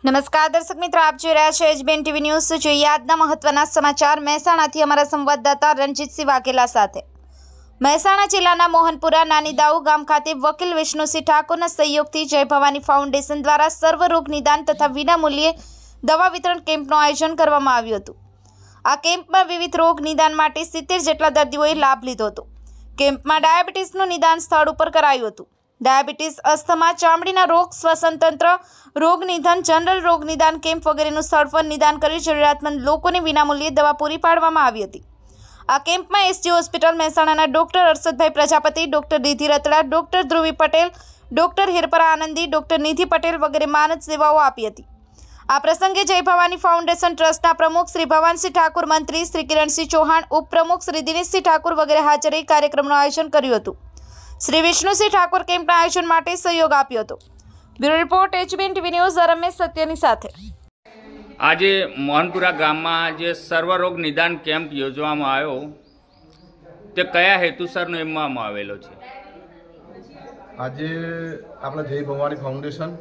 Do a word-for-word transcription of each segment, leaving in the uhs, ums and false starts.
નમસ્કાર દર્શક મિત્રો, આપ જોઈ રહ્યા છો એચબીએન ટીવી ન્યૂઝ। જોઈએ આજના મહત્વના સમાચાર મહેસાણાથી અમારા સંવાદદાતા રણજીતસિંહ વાઘેલા સાથે। મહેસાણા જિલ્લાના મોહનપુરા નાની દાઉ ગામ ખાતે વકીલ વિષ્ણુસિંહ ઠાકોરના સહયોગથી જય ભવાની ફાઉન્ડેશન દ્વારા સર્વરોગ નિદાન તથા વિનામૂલ્યે દવા વિતરણ કેમ્પનું આયોજન કરવામાં આવ્યું હતું। આ કેમ્પમાં વિવિધ રોગ નિદાન માટે સિત્તેર જેટલા દર્દીઓએ લાભ લીધો હતો। કેમ્પમાં ડાયાબિટીસનું નિદાન સ્થળ ઉપર કરાયું હતું। ડાયાબિટીસ, અસ્થમા, ચામડીના રોગ, શ્વસન તંત્ર રોગ નિદાન, જનરલ રોગ નિદાન કેમ્પ વગેરેનું સ્થળ પર નિદાન કરી જરૂરિયાતમંદ લોકોને વિનામૂલ્યે દવા પૂરી પાડવામાં આવી હતી। આ કેમ્પમાં એસજી હોસ્પિટલ મહેસાણાના doctor Arshadbhai Prajapati, doctor Nidhi Ratada, doctor Dhruvi Patel, doctor Hirpara Anandi, doctor Nidhi Patel વગેરે માનદ સેવાઓ આપી હતી। આ પ્રસંગે જય ભવાની ફાઉન્ડેશન ટ્રસ્ટના પ્રમુખ શ્રી ભવાનસિંહ ઠાકુર, મંત્રી શ્રી કિરણસિંહ ચૌહાણ, ઉપપ્રમુખ શ્રી દિનેશસિંહ ઠાકુર વગેરે હાજર રહી કાર્યક્રમનું આયોજન કર્યું હતું। શ્રી વિષ્ણુસિંહ ઠાકુર કેમ્પના આયોજન માટે સહયોગ આપ્યો હતો। Bureau report HBN TV news, Ramesh સત્યની સાથે। આજે મોહનપુરા ગામમાં જે સર્વરોગ નિદાન કેમ્પ યોજવામાં આવ્યો તે કયા હેતુસર નિમવામાં આવેલો છે? આજે આપણા જય ભવાની ફાઉન્ડેશન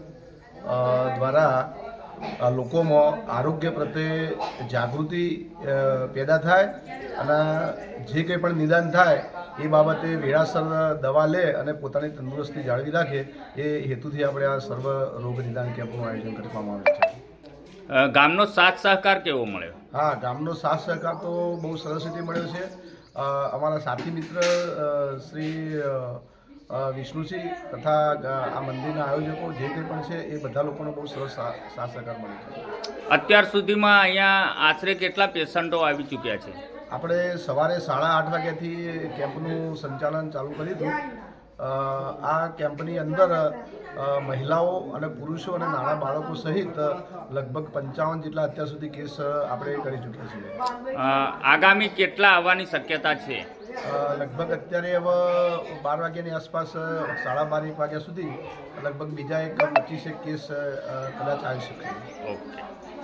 દ્વારા લોકોમાં આરોગ્ય પ્રત્યે જાગૃતિ પેદા થાય અને જે કંઈ પણ નિદાન થાય એ બાબતે વેળાસર દવા લે અને પોતાની તંદુરસ્તી જાળવી રાખે એ હેતુથી આપણે આ સર્વ રોગ નિદાન કેમ્પનું આયોજન કરવામાં આવે છે। ગામનો સાથ સહકાર કેવો મળ્યો? હા, ગામનો સાથ સહકાર તો બહુ સરસ રીતે મળ્યો છે। અમારા સાથી મિત્ર શ્રી વિષ્ણુસિંહ તથા આ મંદિરના આયોજકો જે કંઈ પણ છે એ બધા લોકોનો બહુ સરસ સાથ સહકાર મળ્યો છે। અત્યાર સુધીમાં અહીંયા આશરે કેટલા પેશન્ટો આવી ચૂક્યા છે? આપણે સવારે સાડા આઠ વાગ્યાથી કેમ્પનું સંચાલન ચાલુ કર્યું હતું। આ કેમ્પની અંદર મહિલાઓ અને પુરુષો અને નાના બાળકો સહિત લગભગ પંચાવન જેટલા અત્યાર સુધી કેસ આપણે કરી ચૂક્યા છીએ। આગામી કેટલા આવવાની શક્યતા છે? લગભગ અત્યારે હવે બાર વાગ્યાની આસપાસ સાડા બાર એક વાગ્યા સુધી લગભગ બીજા એક પચીસેક કેસ કદાચ આવી શકે। ઓકે।